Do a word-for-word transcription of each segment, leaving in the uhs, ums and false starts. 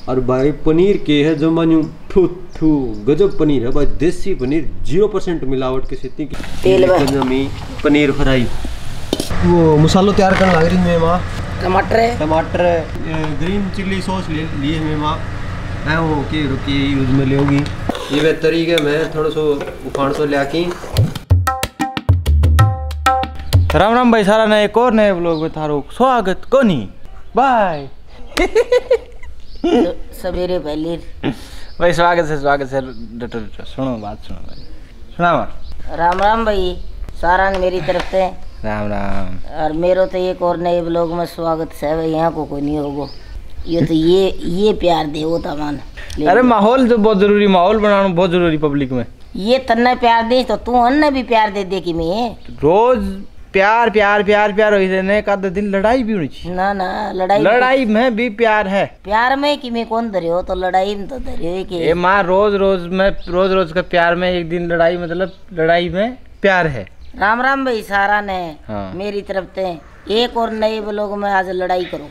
और भाई पनीर के है जो मानू ठू ठू गजब पनीर है भाई, देसी पनीर जीरो परसेंट मिलावट के सेती की तेल में पनीर फ्राई। वो मसालो तैयार करने लग रही है माँ, टमाटर है टमाटर ग्रीन चिल्ली सॉस ले लिए है माँ है वो के रुकी यूज में ले होगी ये वे तरीके में थोड़ा सो उफान सो ले आकी। राम राम भाई सारा नए एक और नए व्लॉग में थारो स्वागत कोनी बाय। सवेरे पहले भाई स्वागत है स्वागत है डटो डटो सुनो बात सुनो भाई सुना राम राम भाई सारा ने मेरी तरफ से राम राम। और मेरो तो एक और नए ब्लॉग में स्वागत है भाई, यहाँ को कोई नहीं होगा ये तो ये ये प्यार दे वो तमान। अरे माहौल तो बहुत जरूरी, माहौल बनाना बहुत जरूरी पब्लिक में। ये तन्ने प्यार दे तो तू अन्ने भी प्यार दे दे कि मैं रोज प्यार प्यार प्यार प्यार होई ने का दिन लड़ाई भी होनी चाहिए ना ना लड़ाई लड़ाई में भी प्यार है। प्यार में कि मैं कौन धरे हो तो लड़ाई में तो धरे हो कि ए माँ रोज रोज में रोज रोज का प्यार में एक दिन लड़ाई मतलब लड़ाई में प्यार है। राम राम भाई सारा ने हाँ। मेरी तरफ से एक और नए ब्लॉग में आज लड़ाई करो।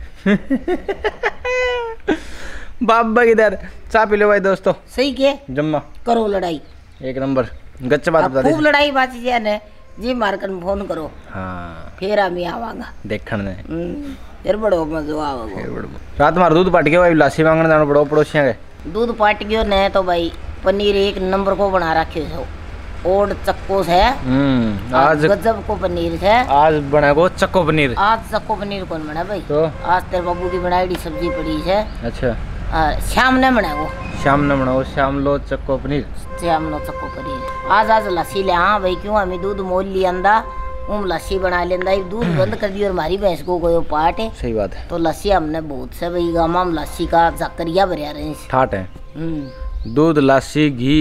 बाबा किधर चाय पी लो भाई दोस्तों। सही के जम्मा करो लड़ाई एक नंबर गच्चा बात बता दे। खूब लड़ाई बाची जाए ने जी मारकर फोन करो। हाँ फिर हम आवांगा देखने ने फिर बड़ो मजो आवेगा। रात मार दूध पाट गया भाई, लासी मांगने जाना पड़ो पड़ोसियां के। दूध पाट गयो ने तो भाई पनीर एक नंबर को बना रखे हो ओड चक्को है। हम्म आज गजब को पनीर है। आज बना को चक्को पनीर। आज चक्को पनीर कौन बना भाई? तो आज तेरे बाबू की बनाई सब्जी पड़ी है। अच्छा शाम ने बना वो शाम ने बनाओ शाम लो चक्को पनीर शाम नो चक्को पनीर। आज आज लस्सी ले हाँ भाई क्यों हमें दूध मोल लिया अंदा उम लस्सी बना लेंदा दूध बंद कर दी और हमारी भैंस को कोई पार्ट है। सही बात है। तो लस्सी हमने बहुत से भाई गामा में लस्सी का जकरिया भरिया रहे ठाट है। दूध लस्सी घी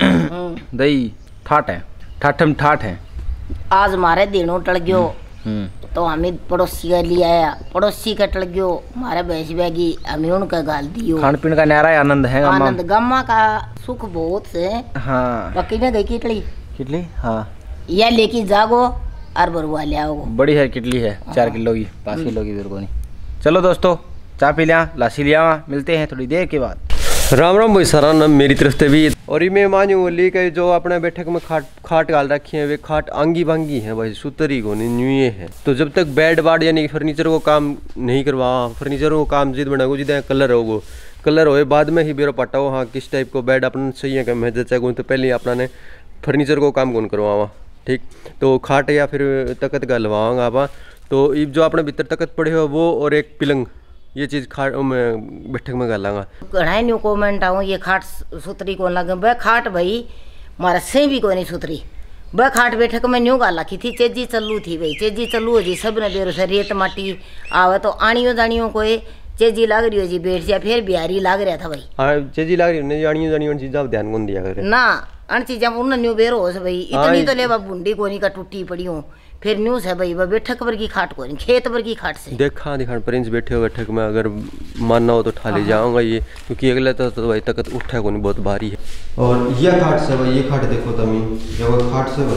दही ठाट है ठाठम ठाट है। आज हमारे दिनों टल गयो तो हमें पड़ोसी का लिया आया पड़ोसी का टल गयो हमारे भैंस बैगी हमें उनका गाल दियो। खान पीन का न्यारा आनंद है आनंद गम्मा का सुख बहुत से। हाँ बाकी ने गई किटली किटली हाँ या लेके जागो और बरुआ ले आओ। बड़ी है किटली है चार किलो की पाँच किलो की मेरे को नहीं। चलो दोस्तों चाय पी लिया लासी लिया मिलते हैं थोड़ी देर के बाद। राम राम भाई सारा नाम मेरी तरफ से भी। और ये मैं मानू लेके जो अपने बैठक में खाट खाट डाल रखी है वे खाट आंगी बांगी है भाई सुतरी को नहीं न्यूए है। तो जब तक बेड बाड यानी फर्नीचर को काम नहीं करवा फर्नीचर को काम जिद बना जिद कलर होगो कलर होए बाद में ही बेरो पटा हो हाँ किस टाइप को बेड अपन सही है मैं जचा तो पहले अपना ने फर्नीचर को काम कौन करवावा ठीक। तो खाट या फिर तकत गलवाऊंगा आप तो ये जो अपने भीतर तकत पड़े हो वो और एक पिलंग ये चीज़ खाट मैं बैठक में गालांगा। घना न्यू कमेंट आऊँ ये खाट सुतरी कौन लगे वह खाट भाई मारा से भी कोई नहीं सुतरी वह खाट बैठक में न्यू गाला की थी चेजी चलू थी भाई चेजी चलू हो जी सब ने बेरो से रेत माटी आवे तो आनियो जानियो कोई चेजी लाग रही हो जी बैठ जा फिर बिहारी लाग रहा था भाई। हाँ चेजी लाग रही है आनियो जानियो चीज़ा ध्यान कौन दिया करे ना अन चीजा उन न्यू बेरो हो भाई इतनी तो ले बूंदी कोनी का टूटी पड़ी हूँ फिर न्यूज है भाई वह बैठक पर की खाट को नहीं खेत पर की खाट से देखा दिखा प्रिंस बैठे हो बैठक में अगर मानना हो तो ठा ले जाऊंगा ये क्योंकि अगले तो, तो भाई तकत उठा को नहीं बहुत भारी है। और यह खाट से भाई ये खाट देखो तमी जब खाट से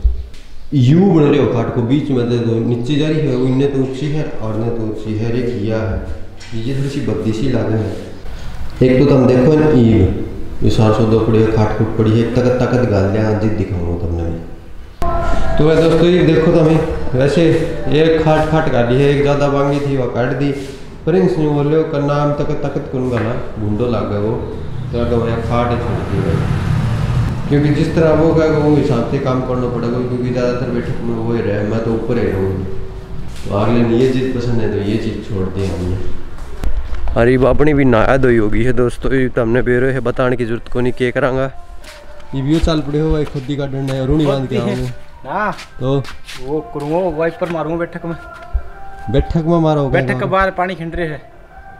भाई यू बन रहे हो खाट को बीच में दे दो नीचे जा रही है इन्हें तो ऊंची है और ने तो ऊंची है रे किया है ये थोड़ी सी बद्दी सी लागे है। एक तो तुम देखो ना ईव ये सार सौ दो पड़ी है खाट खुट पड़ी है तकत तकत गाल लिया जिद दिखाऊंगा तुमने। तो वह दोस्तों ये देखो तो हमें वैसे एक खाट खाट काटी है एक ज़्यादा बांगी थी वह काट दी प्रिंस ने बोले का नाम तकत तकत कौन गाना भूडो लग गया वो तो अगर वह खाट छोड़ दी भाई क्योंकि जिस तरह वो क्या वो हिसाब से काम करना पड़ेगा क्योंकि ज़्यादातर बैठक में वो ही रहे मैं तो ऊपर ही रहूँगी तो अगले ने ये चीज़ पसंद है तो ये चीज़ छोड़ दी हमने। अरे अपनी भी नाया दो होगी है दोस्तों ये तो हमने बेरो है बताने की जरूरत को नहीं क्या करांगा ये भी चाल पड़े हो भाई खुद ही का डंडा है रूनी बांध के आऊँगा हाँ तो वो करूँगा वाइपर मारूंगा बैठक में बैठक में मारो बैठक के बाहर पानी खिंड रहे है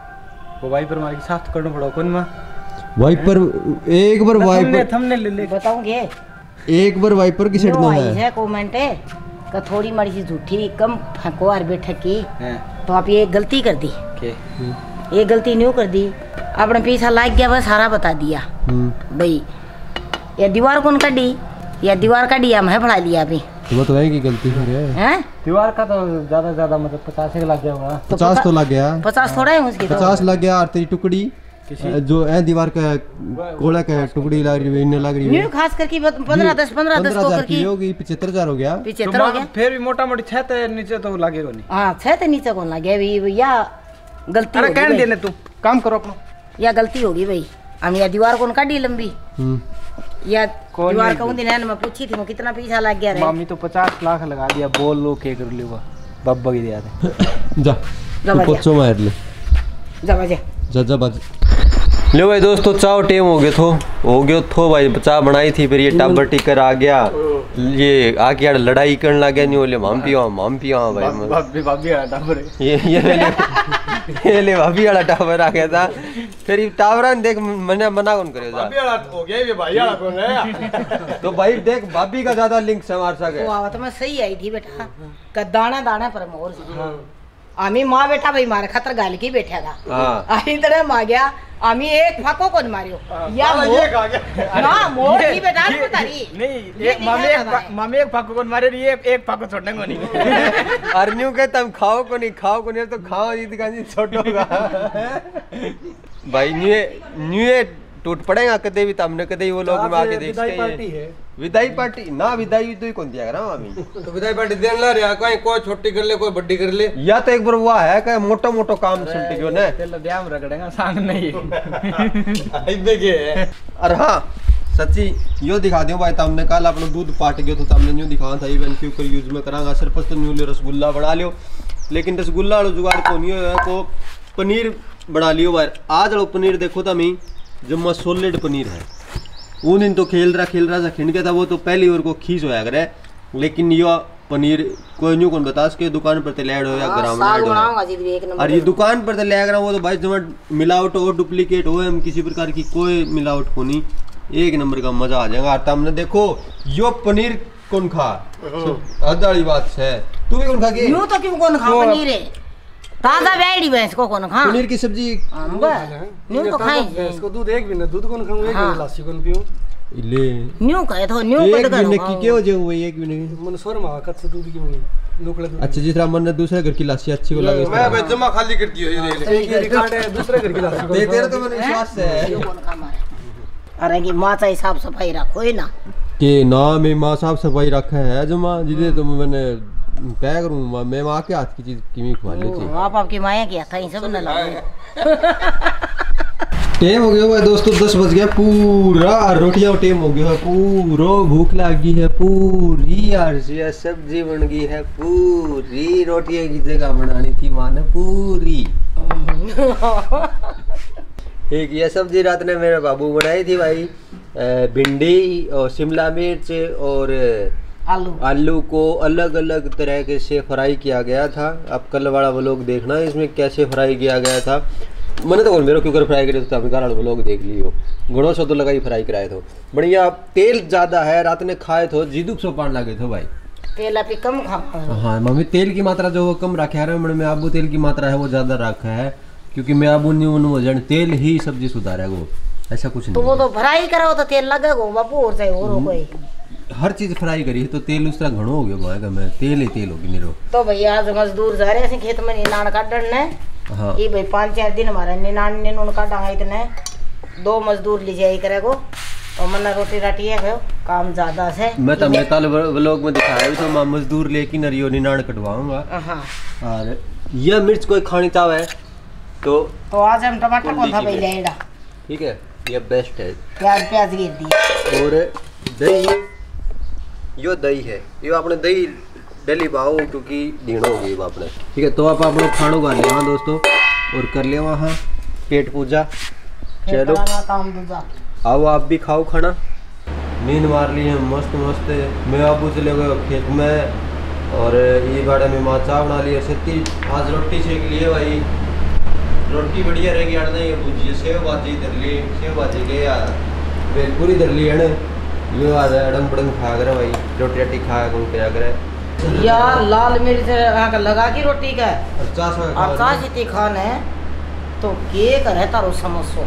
वो वाइपर मार के साफ करना पड़ा कौन में वाइपर एक बार वाइपर थमने ले ले बताऊंगे एक बार वाइपर की सेट दो है है कमेंट है का थोड़ी मड़ी सी झूठी कम फेंको और बैठक की तो आप ये गलती कर दी ये गलती न्यू कर दी आपने पीछा लाग गया बस सारा बता दिया भाई ये दीवार कौन काटी या दीवार का डी हम है पढ़ा लिया अभी तो वो तो है की गलती फिर है हैं? दीवार का तो ज्यादा ज्यादा मतलब पचास एक लग गया होगा। पचास तो लग गया, पचास थोड़ा है उसकी, पचास लग गया। और तेरी टुकड़ी जो है दीवार का कोड़ा का टुकड़ी लग रही है, इन्हें लग रही है न्यू खास करके पंद्रह दस पंद्रह दस को करके होगी, पचहत्तर हजार हो गया। पचहत्तर हो गया फिर भी मोटा मोटी छत नीचे तो लगेगा नहीं। हाँ छत नीचे कौन लगे अभी भैया, गलती अरे कहने देने तू काम करो अपना, या गलती होगी भाई। हम या दीवार कौन काटी लंबी या दीवार का उन दिन मैं पूछी थी कितना पैसा लग गया रे। मामी तो पचास लाख लगा दिया, बोल लो के कर लियो बब्बा की दिया जा तू पोछो मार ले जा बजे जा जा बाज। लो भाई दोस्तों चाव टेम हो गया थो हो गयो थो भाई, चाय बनाई थी फिर ये टाबर टिकर आ गया, ये आके यार लड़ाई करने लग गया। नहीं बोले माम पियो माम पियो भाई, भाभी भाभी वाला टाबर ये ये ले ये ले भाभी वाला टावर आ गया था। फिर ये टावर देख मैंने मना कौन करे, भाभी वाला हो गया ये भाई वाला कौन है। तो भाई देख भाभी का ज्यादा लिंक से हमारे साथ है। वो आवा तो मैं सही आई थी बेटा का दाना दाना पर मोर से आमी माँ बेटा भाई मारे खतर गाल की बैठा था। हाँ आई तरह मार गया आमी एक फाको कौन मारियो या मोर ना मोर की बेटा तारी नहीं एक मामे एक मामे एक फाको कौन मारे नहीं, एक एक फाको छोड़ने को नहीं। अरन्यू के तुम खाओ को नहीं खाओ को नहीं तो खाओ जी दुकान छोटोगा भाई। न्यू न्यू टूट पड़ेगा कदे भी, तमने कदे वो लोग में आके देखते हैं विदाई पार्टी ना, विदाई तो ही कौन दिया करा मामी तो विदाई पार्टी देन ला रहा कोई कोई छोटी कर ले कोई बड़ी कर ले, या तो एक बार हुआ है कि मोटा मोटा काम सुनते क्यों ना तेल ब्याह में रगड़ेगा सांग नहीं आई बेगे अरे हाँ सच्ची यो दिखा दियो भाई, तुमने कल अपना दूध पाट गयो तो तुमने न्यू दिखाया था इवन के ऊपर यूज में करांगा सिर्फ तो न्यू ले रसगुल्ला बना लियो, लेकिन रसगुल्ला वाला जुगाड़ को नहीं है को पनीर बना लियो भाई। आज वाला पनीर देखो तो मैं जब सोलिड पनीर है, वो दिन तो खेल रहा खेल रहा था खिंड गया था वो तो पहली ओर को खींच होया करे, लेकिन ये पनीर कोई न्यू कौन बता के दुकान पर तैयार हो या ग्राम में, और ये दुकान पर तैयार करा वो तो भाई जब मिलावट हो डुप्लीकेट हो हम किसी प्रकार की कोई मिलावट को नहीं, एक नंबर का मजा आ जाएगा। और तुमने देखो यो पनीर कौन खा वाली बात है, तू भी कौन खा के यूं तो क्यों कौन खा पनीर है ताजा बैठी भैंस को कौन खा पनीर की सब्जी न्यू तो खाए इसको दूध एक भी ना दूध कौन खाऊं एक भी लस्सी कौन पीऊं ले न्यू कहे तो न्यू एक कद महीने की क्यों जो हुई एक महीने मन सोर मा कच्चे दूध की हुई लोकले दूध। अच्छा जिस तरह मन दूसरे घर की लस्सी अच्छी को लगे मैं भाई जमा खाली करती है ये ले एक रिकॉर्ड है दूसरे घर की लस्सी दे तेरे तो मन विश्वास है कौन खा मारे। अरे की मां चाहे साफ सफाई रखो ही ना के ना में मां साफ सफाई रखा है जमा जिदे तो मैंने क्या करूं मैं मां के हाथ की चीज किमी खवा लेती आप आपकी माया की हाथ ही सब न लाओ। टाइम हो गया भाई दोस्तों दस बज गया पूरा, रोटियां टाइम हो गया है पूरा, भूख लगी है पूरी यार, सब्जी बन गई है पूरी, रोटियां की जगह बनानी थी मां ने पूरी। एक ये सब्जी रात ने मेरे बाबू बनाई थी भाई, भिंडी और शिमला मिर्च और आलू आलू को अलग अलग तरह के से फ्राई किया गया था। अब कल वाला व्लॉग देखना इसमें कैसे फ्राई किया गया था, मैंने तो मेरे क्यों फ्राई करे तो अभी वाला व्लॉग देख लियो, घणो सो तो लगा ही फ्राई कराए तो बढ़िया। तेल ज्यादा है रात ने खाए तो जीदुक सो पान लगे थे भाई, तेल अभी कम खा। हाँ मम्मी तेल की मात्रा जो वो कम रखा है, मैं आबू तेल की मात्रा है वो ज्यादा रखा है क्योंकि मैं आबू नहीं तेल ही सब्जी सुधार है वो ऐसा कुछ नहीं। तो वो तो फ्राई करो तो तेल लगेगा बापू और चाहे और कोई हर चीज फ्राई करी तो तेल उस तरह घणो हो गया भाई, मैं तेल ही तेल होगी निरो। तो भैया आज मजदूर जा रहे हैं खेत में निनाण काटन ने, हाँ ये भाई पाँच चार दिन हमारे निनाण ने नून काटा इतने दो मजदूर ले जाए करेगो और मन्ना रोटी राटी है काम ज्यादा से। मैं तो मैं कल व्लॉग में दिखाया तो मैं मजदूर लेके नरियो निनाण कटवाऊंगा। हाँ और यह मिर्च कोई खानी चाव है तो तो आज हम टमाटर कौन था भाई लेड़ा, ठीक है ये बेस्ट है, प्याज प्याज गिर दिए और दही यो दही है यो आपने दही डली पाओ क्योंकि ढीण हो गई आपने, ठीक है। तो आप अपने खानों कर लिया दोस्तों और कर लिया वहाँ पेट पूजा, चलो काम दूजा आओ आप भी खाओ खाना। नींद मार ली है मस्त मस्त, मैं आपू चले गए खेत में और ये बाड़े में माँ चाय बना ली है सत्ती, आज रोटी सेक लिए भाई, रोटी बढ़िया रहेगी आड़ नहीं भुजिए सेव भाजी धर ली, सेव भाजी के यार बेलपूरी धर ली है ना, ये आज अड़ंग पड़ंग खा कर भाई रोटी रोटी खा कौन क्या करे या लाल मिर्च लगा की रोटी का पचास और चाश इतनी खान है तो के करे तारो समोसो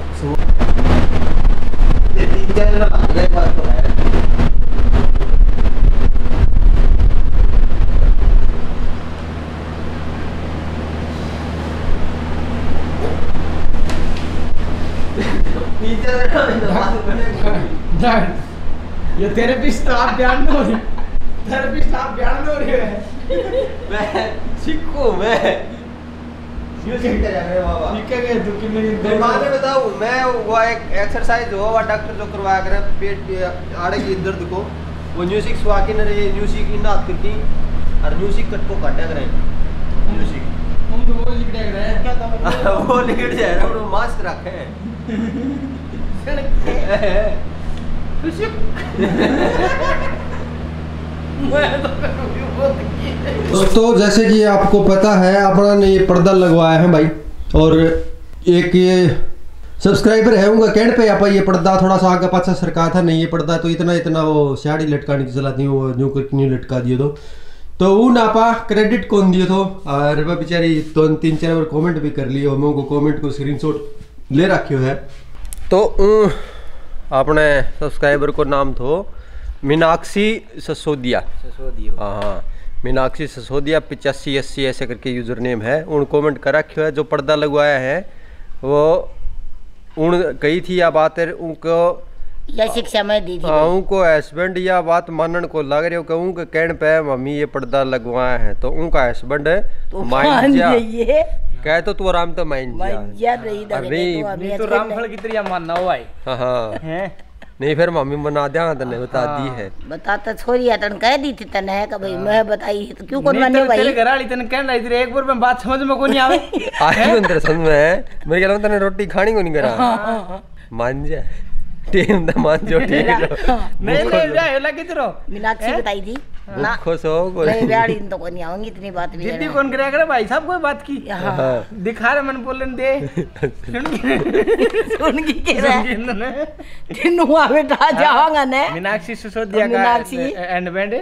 ये थेरेपिस्ट आप बयान हो रहे थेरेपिस्ट आप बयान हो रहे हैं मैं सीखूं मैं म्यूजिक तेरा मेरे बाबा ठीक है तू कि मैं मैं माने बताऊं मैं वो एक एक्सरसाइज हो वो डॉक्टर जो करवाया करे पेट आड़े की दर्द को वो म्यूजिक सुआ के न रे म्यूजिक इन नाथ करती और म्यूजिक कट को काटा करे म्यूजिक हम तो वो लिख रहे हैं क्या था वो लिख जाए रे वो मास्क रखे दोस्तों जैसे कि आपको पता है अपना ने ये पर्दा लगवाया है भाई और एक ये सब्सक्राइबर है उनका कहने पे आप ये पर्दा थोड़ा सा आगे पाछा सरका था नहीं ये पर्दा तो इतना इतना वो साड़ी लटकानी चलाती वो न्यू करके न्यू लटका दियो तो तो वो आपा क्रेडिट कौन दियो तो और वह बेचारी तो तीन चार बार कमेंट भी कर लियो मैं उनको कमेंट को स्क्रीनशॉट ले रखियो है तो अपने सब्सक्राइबर को नाम तो मीनाक्षी ससोदिया ससोदिया हाँ हाँ मीनाक्षी ससोदिया पिचासी अस्सी ऐसे करके यूज़र नेम है उन कमेंट कर रखियो है जो पर्दा लगवाया है वो उन कही थी या बात है उनको या शिक्षा मैं दी थी हाँ उनको हस्बैंड या बात मानने को लग रही हो कि उनके कहने पे मम्मी ये पर्दा लगवाया है तो उनका हस्बैंड तो माइन जा ये कहे तो तू आराम तो माइन जा या रही दा अरे तो रामफल की तरह मानना हो भाई हाँ हाँ हैं नहीं फिर मम्मी बना दिया तने बता दी है बताता छोरी तन कह दी थी तने है कि भाई मैं बताई तो क्यों कौन माने भाई तेरे घर वाली तने कहन रही थी एक बार में बात समझ में को नहीं आवे आई अंदर समझ में है मेरे ख्याल में तने रोटी खानी को नहीं करा मान जा टीम दा मान जो ठीक है नहीं नहीं जाए लगी तेरो मीनाक्षी बताई थी ना खुश हो मैं ब्याड़ी तो को नहीं आऊंगी इतनी बात भी जिद्दी कौन करेगा करे भाई साहब कोई बात की हाँ दिखा रहे मन बोलन दे सुन की कह रहा है तिन्नु आ बेटा जावांगा ने मीनाक्षी सिसोदिया का मीनाक्षी एंड बैंड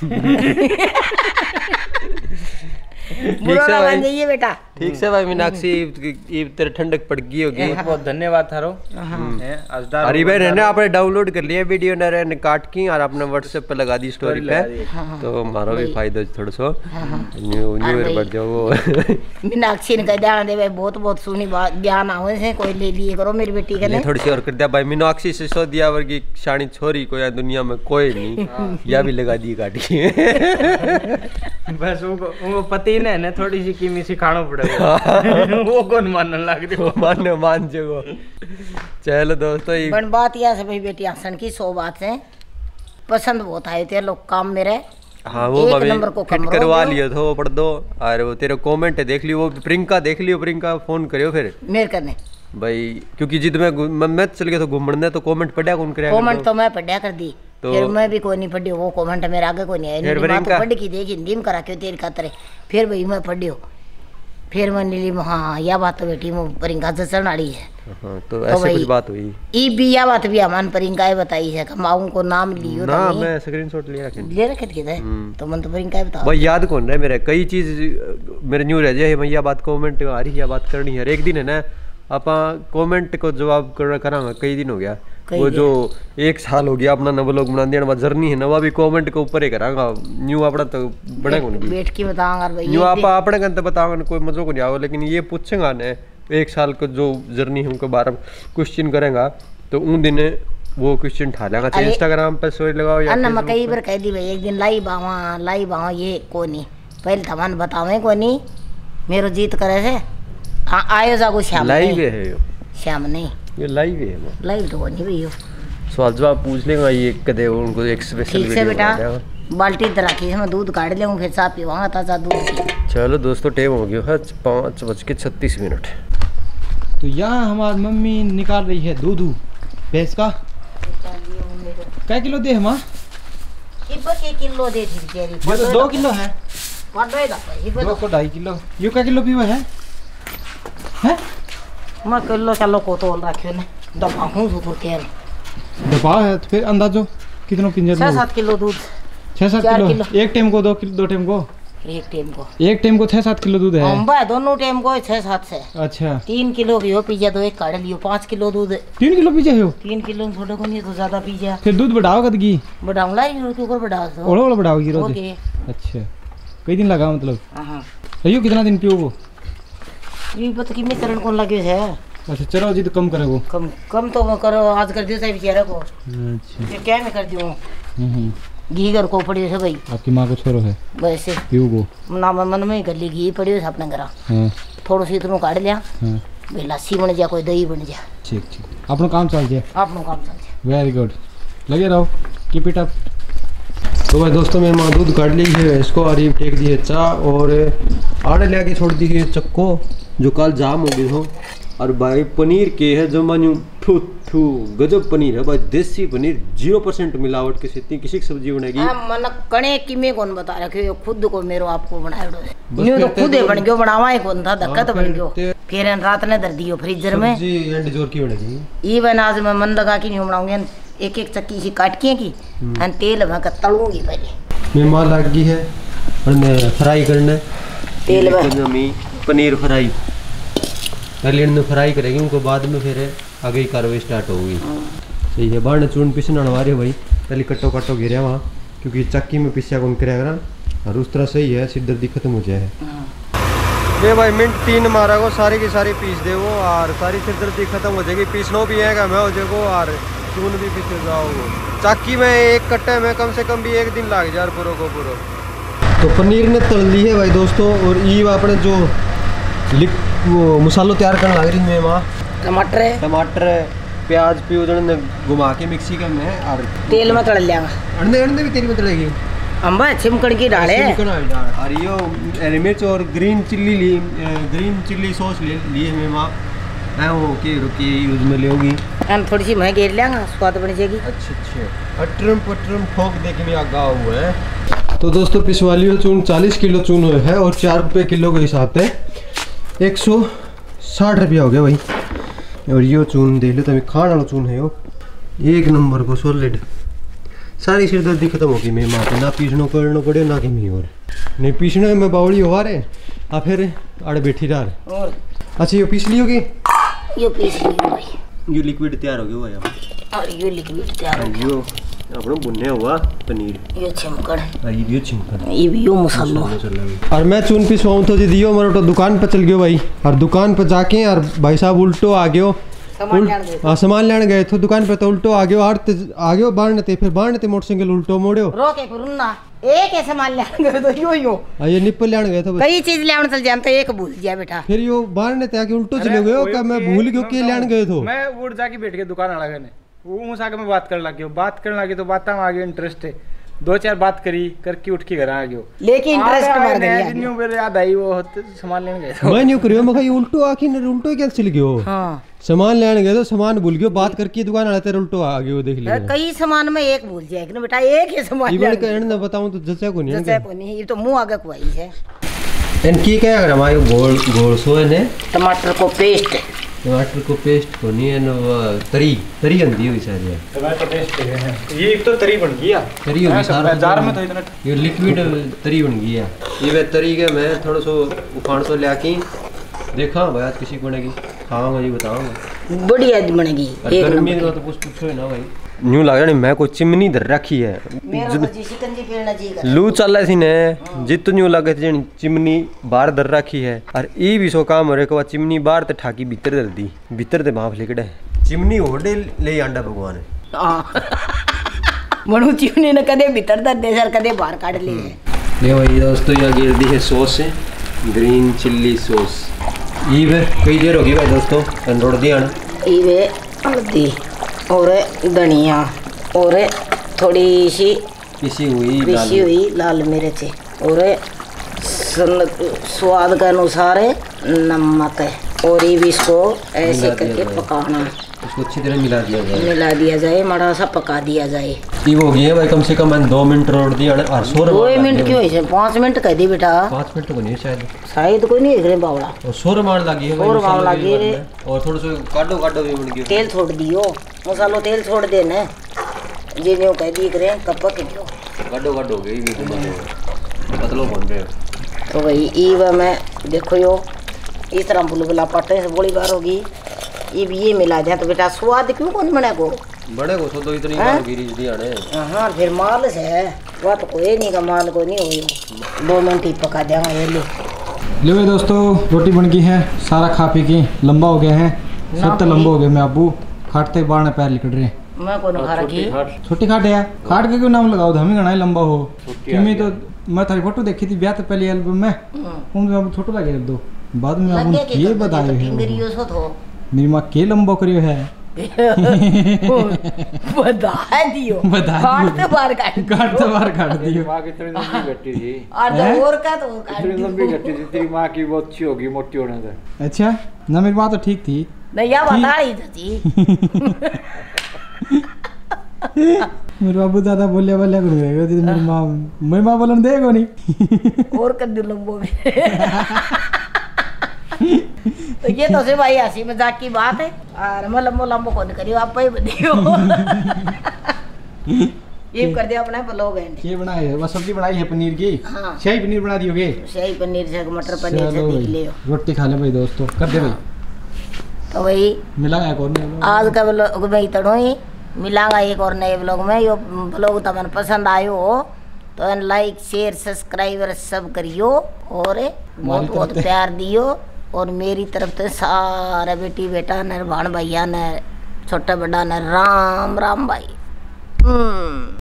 बुरा ना मान जाइए बेटा ठीक से भाई मीनाक्षी ये तेरे ठंडक पड़ गई होगी बहुत बहुत धन्यवाद थारो अरे भाई ने आपने डाउनलोड कर लिया वीडियो ने काट की और आपने व्हाट्सएप पे लगा दी स्टोरी पे तो हमारा भी फायदा थोड़ा सो न्यू न्यू ईयर बढ़ जाओ वो मीनाक्षी ने कह दिया दे भाई बहुत बहुत सुनी बात ज्ञान आवे से कोई ले लिए करो मेरी बेटी के ने थोड़ी सी और कर दिया भाई मीनाक्षी सिसोदिया वर्गी शानी छोरी कोई दुनिया में कोई नहीं या भी लगा दी काट की बस उनको उनको पति ने ने थोड़ी सी कीमी सिखाना पड़ेगा वो कौन मानने लग दे मान मान जो चलो दोस्तों ये बन बात यह है भाई बेटी हसन की सौ बात से पसंद बहुत आए थे लोग काम मेरे हाँ वो मम्मी फिट करवा लियो तो वो पढ़ दो और वो तेरे कमेंट देख लियो वो प्रियंका देख लियो प्रियंका फोन करियो फिर मेरे करने भाई क्योंकि जिद में मैं चल गया तो घूमने तो कमेंट पढ़िया कौन करेगा कमेंट तो मैं पढ़िया कर दी तो फिर मैं भी कोई नहीं पढ़ी वो कमेंट मेरे आगे कोई नहीं आया मैं तो पढ़ की देखी हिंदी में करा क्यों तेरी खातर फिर भाई मैं पढ़ी हो फिर मैं नीली हाँ यह बात तो बेटी मैं प्रियंका से चढ़ रही है हाँ, तो ऐसे कुछ बात हुई ई भी यह बात भी अमान प्रियंका बताई है कमाऊं को नाम लियो ना मैं स्क्रीनशॉट ले रखे ले रखे थे तो मन तो प्रियंका बता भाई याद कौन रहा मेरे कई चीज मेरे न्यू रह जाए मैं यह बात कमेंट आ रही है बात करनी है एक दिन है ना आपा कमेंट को जवाब कर करांगा कई दिन हो गया वो जो एक साल हो गया अपना नव लोग बना दिया जर्नी है नवा भी कमेंट के ऊपर ही करांगा न्यू अपना तो बड़ा कौन बैठ के बताऊंगा भाई न्यू आप अपने गंत बताऊंगा कोई मजो को नहीं आओ लेकिन ये पूछेगा ने एक साल को जो जर्नी है उनके बारे में क्वेश्चन करेगा तो उन दिन वो क्वेश्चन ठा लेगा चाहे इंस्टाग्राम पे स्टोरी लगाओ या अन्ना मैं कई बार कह दी भाई एक दिन लाई बावा लाई बावा ये कोनी पहले तमान बतावे कोनी मेरो जीत करे से हाँ आयो जागो श्याम लाइव है यो श्याम नहीं ये लाइव है ना लाइव तो नहीं भैया सवाल जवाब पूछ लेगा ये कदे उनको एक स्पेशल ठीक से बेटा बाल्टी इधर रखी मैं दूध काट लेऊँ फिर साफ पीवांगा ताज़ा दूध चलो दोस्तों टाइम हो गया है पाँच बज के छत्तीस मिनट तो यहाँ हमारी मम्मी निकाल रही है दूध भैंस का क्या किलो दे हम किलो दे थी ये तो दो किलो है दो को ढाई किलो ये क्या किलो पीवा है हैं मैं किलो किलो को तोल रखियो ने दबा हूं तो के दबा है तो फिर अंदाजो कितना पिंजर छह सात किलो दूध छह सात किलो, किलो एक टाइम को दो किलो दो टाइम को एक टाइम को एक टाइम को छह सात किलो दूध है अंबा दोनों टाइम को छह सात से अच्छा तीन किलो की हो पिज्जा तो एक काट लियो पाँच किलो दूध तीन किलो पिज्जा हो तीन किलो छोटे को नहीं तो ज्यादा पिज्जा फिर दूध बढ़ाओ कदगी बढ़ाऊंगा के ऊपर बढ़ा दो ओलो ओलो बढ़ाओगी रोज अच्छा कई दिन लगा मतलब हां अयो कितना दिन पियो वो ये पता कि मिश्रण कौन लगे है अच्छा चलो जी, तो कम करो वो। कम कम तो मैं करो आज कर दियो साहब बेचारा को। अच्छा ये क्या मैं कर दूँ घी घर को पड़ी है भाई। आपकी माँ को छोरो है वैसे पीऊ को ना मैं मन में ही कर ली घी पड़ी है अपने घर। हाँ थोड़ा सी इतना काट लिया हाँ भाई लस्सी बन जा कोई दही बन जा। ठीक ठीक अपना काम चल जाए। अपना काम चल जा। वेरी गुड, लगे रहो, कीप इट अप। तो भाई दोस्तों मैं माँ दूध काट ली है इसको और ये टेक दी है चाह और आड़े ले आके छोड़ दी है चक्को जो कल जाम हो गई हो। और भाई पनीर के है जो मानू थू थू गजब पनीर है भाई, देसी पनीर जीरो परसेंट मिलावट के से किसी की सब्जी बनेगी। मन कणे की में कौन बता रखे हो खुद को मेरो आपको बनायो न्यू तो खुद ही बन गयो बनावा ही कौन था धक्का तो बन गयो। फिर रात ने धर दियो फ्रीजर में जी एंड जोर की बनेगी। ये बना आज मैं मन लगा कि नहीं बनाऊंगी एक एक चक्की सी काट के की और तेल में तलूंगी पहले। मैं माँ लग गई है और मैं फ्राई करना तेल में पनीर फ्राई पहले इन्हें फ्राई करेगी उनको बाद में फिर आगे कार्रवाई स्टार्ट होगी। सही है बाढ़ चून पीसना अनिवार्य है भाई, पहले कट्टो कट्टो गिरा वहाँ क्योंकि चक्की में पीसा कौन करेगा और उस तरह सही है सिर दर्दी खत्म हो जाए। ये भाई मिनट तीन मारा को सारी की सारी पीस दे वो और सारी सिर दर्दी खत्म हो जाएगी। पीसनो भी है मैं हो जाएगा और चून भी पीछे जाओ। चक्की में एक कट्टे में कम से कम भी एक दिन लग जाए पूरा को पूरा। तो पनीर ने तल ली है भाई दोस्तों और ये अपने जो लिक वो मसालो तैयार करने लग रही है माँ। टमाटर है टमाटर प्याज प्यूज ने घुमा के मिक्सी का में और तेल में तल लिया अंडे अंडे भी तेल में तलेगी। अम्बा छिमकड़ की डाले और यो हरी मिर्च और ग्रीन चिल्ली ली ग्रीन चिल्ली सॉस ले ली है माँ वो के रुकी यूज में लेगी हम थोड़ी सी मैं घेर लेंगे स्वाद बन जाएगी। अच्छा अच्छा अटरम पटरम ठोक दे के मैं आगा हुआ है। तो दोस्तों पिसवाली चून चालीस किलो चून है और चार रुपये किलो के हिसाब से एक सौ साठ रुपया हो गया भाई। और यो चून देख लो तो खाने वाला चून है यो एक नंबर को सॉलिड। सारी सिर दर्दी खत्म होगी मैं माँ ना पीसना करना पड़े ना कि और नहीं पीसना में बावड़ी हुआ रहे आ फिर आड़े बैठी रहा। और अच्छा ये पीस ली होगी ये पीस ली भाई ये लिक्विड तैयार हो गया भाई और ये लिक्विड तैयार हो गया। यो अपना बुनने हुआ पनीर ये छिमकड़ ये भी छिमकड़ ये भी यो मसालो। और मैं चून पिसवाऊँ तो जी दियो मेरे तो दुकान पर चल गयो भाई और दुकान पर जाके और भाई साहब उल्टो आ गयो हाँ सामान लेने गए थे दुकान पे तो उल्टो आ गयो आर आ गयो बाढ़ ते फिर बाढ़ ते मोटरसाइकिल उल्टो मोड़ो रोके रुन्ना एक ऐसे सामान लेने गए तो यो यो आ ये निप्पल लेने गए थे कई चीज लेने चल जाते एक भूल गया बेटा फिर यो बाढ़ ने ते उल्टो चले गयो का मैं भूल गयो के लेने गए थे। मैं उड़ जाके बैठ गया दुकान वाला ने वो मुझसे आगे मैं बात करने लग गया बात करने लगी तो बात में आ गया इंटरेस्ट है दो चार बात करी करके उठ के घर आ गयो लेकिन इंटरेस्ट मार गया जिन्हों मेरे याद आई वो सामान लेने गए मैं नहीं करियो मैं उल्टो आखिर उल्टो क्या चल गयो। हाँ सामान लेने गए तो सामान भूल गयो बात करके दुकान वाला तेरे उल्टो आ गयो देख लिया कई सामान में एक भूल जाए ना बेटा एक ही सामान इवन का एंड ना बताऊं तो जैसे को नहीं जैसे को नहीं ये तो मुंह आगे को आई है। एंड की क्या अगर हमारे गोल गोल सो है ने टमाटर को पेस्ट टमाटर को पेस्ट होनी है ना तरी तरी अंधी हुई सारी टमाटर पेस्ट है ये एक तो तरी बन गई है तरी होगी सारा जार में तो इतना ये लिक्विड तरी बन गई है। ये वे तरी के मैं थोड़ा सो उफान सो लेके देखा भाई आज किसी को बनेगी खाऊंगा जी बताऊंगा बढ़िया बनेगी एक गर्मी में तो कुछ पूछो ही ना भाई न्यू लग रहा नहीं मैं कोई चिमनी धर रखी है लू चल रही थी ने जित न्यू लगे थे चिमनी बाहर धर रखी है और ई भी सो काम हो रहे को चिमनी बाहर ते ठाकी भीतर धर दी भीतर ते भाप लिकड़े चिमनी ओडे ले आंडा भगवान मनु चिमनी ने कदे भीतर धर दे सर कदे बाहर काट ली है। ले भाई दोस्तों यहाँ गिर दी है सॉस है ग्रीन चिल्ली सॉस ये वे कई देर होगी भाई दोस्तों रोड दिया ना ये वे हल्दी और धनिया और थोड़ी सी पिसी हुई पिसी हुई लाल मिर्च और स्वाद के अनुसार नमक और ये भी इसको ऐसे करके पकाना इसको अच्छी तरह मिला दिया जाए मिला दिया जाए माड़ा सा पका दिया जाए। ये हो गई है भाई कम से कम मैंने दो मिनट रोड दिया और सौ दो मिनट क्यों है पाँच मिनट कह दी बेटा पाँच मिनट को नहीं शायद शायद कोई नहीं है बावड़ा और सोर मार लगी है सोर मार लगी है और थोड़ा सा काटो काटो भी बन गया तेल छोड़ दियो मसालो तेल छोड़ देना जे न्यू कह दी करे कब पक दियो काटो काटो गई भी पतलो बन रहे तो भाई ई मैं देखो यो इस तरह बुलबुला पाटे से बड़ी बार होगी ये भी ये मिला दिया तो बेटा स्वाद क्यों कौन बने को बड़े को तो इतनी बार गिरी दिया ने हां फिर माल से वो तो कोई नहीं का माल को नहीं हुई दो मिनट ही पका देंगे ये ले लो दोस्तों रोटी बन गई है सारा खा पी के लंबा हो गया है सब तो लंबा हो गया मैं अबू खाटते बाढ़ पैर लिकड़ रहे हैं। मैं को खा रखी छोटी खाट है खाट के क्यों नाम लगाओ हम ही गणा लंबा हो तुम्हें तो मैं थारी फोटो देखी थी ब्याह तो पहले एल्बम में उन छोटो लगे दो बाद में अब ये बताए मेरी माँ के लंबो करियो है बता दियो बता काट तो बाहर काट काट तो बाहर काट दियो माँ कितनी लंबी गट्टी थी और जो और का तो काट कितनी लंबी गट्टी थी तेरी माँ की बहुत अच्छी होगी मोटी होने से। अच्छा ना मेरी माँ तो ठीक थी नहीं या बता रही थी मेरे बाबू दादा बोले बोले कर गए तो मेरी माँ मेरी माँ बोलन देगो नहीं और कर दो लंबो में तो ये तो से भाई हंसी मजाक की बात है और मैं लंबो लंबो कौन करियो आप ही बदियो ये कर दिया अपना पलोग है ये बनाए है वो सब्जी बनाई है पनीर की हाँ। शाही पनीर बना दियोगे शाही पनीर से मटर पनीर से देख लियो रोटी खा ले भाई दोस्तों कर दे भाई तो भाई मिलांगा एक और आज का व्लॉग में इतना ही मिलांगा एक और नए व्लॉग में यो व्लॉग तमन पसंद आयो हो तो लाइक शेयर सब्सक्राइब सब करियो और बहुत बहुत प्यार दियो और मेरी तरफ से सारा बेटी बेटा न भाण भैया न छोटा बड़ा न राम राम भाई।